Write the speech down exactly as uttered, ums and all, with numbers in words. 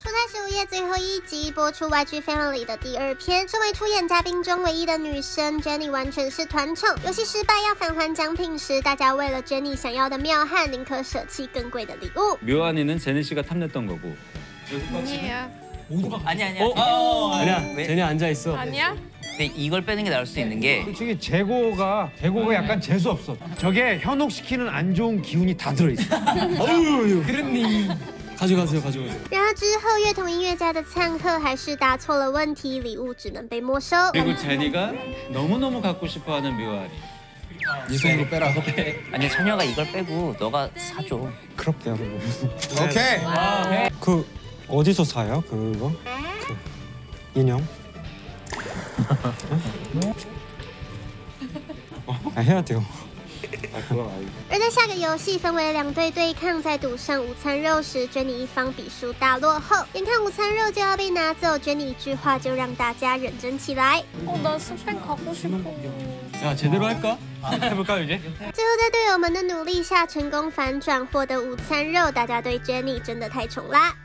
初代十五夜最后一集播出 Y G Family 的第二篇，身为出演嘉宾中唯一的女生 Jennie 完全是团宠。游戏失败要返还奖品时，大家为了 Jennie 想要的妙汉，宁可舍弃更贵的礼物。 묘한이는 제니 씨가 탐냈던 거고. 아니에요. 아니야 아니야. 어? 아니야. 왜? 제니 앉아 있어. 아니야? 근데 이걸 빼는 게 나을 수 있는 게 솔직히 재고가 재고가 약간 재수 없어. 저게 현혹시키는 안 좋은 기운이 다 들어 있어. 어휴, 그랬니? 가져가세요, 가져가세요. 然而之后，乐童音乐家的灿赫还是答错了问题，礼物只能被没收。 그리고 제니가 너무너무 갖고 싶어하는 묘한이. 네 손으로 빼라. 아니 찬혁아 이걸 빼고 너가 사줘. 그럴게요. 오케이. 아, 그 어디서 사요? 그거? 그 인형? 어? 아, 해야 돼요. 而在下个游戏分为两队对抗，在赌上午餐肉时 ，Jennie 一方比数大落后，眼看午餐肉就要被拿走 ，Jennie 一句话就让大家认真起来。 어, 나 스팸 가고 싶어. 자, 제대로 할까? 해볼까요, 이제? 最后在队友们的努力下，成功反转，获得午餐肉，大家对 Jennie 真的太宠啦！